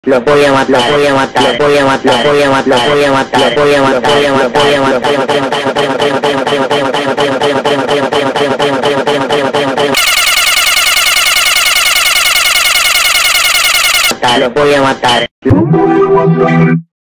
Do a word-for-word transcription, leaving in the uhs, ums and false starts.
Los voy a matar, los voy a matar, los voy a matar, los voy a matar, los voy a matar, los voy a matar, los voy a matar, los voy a matar, los voy a matar, los voy a matar.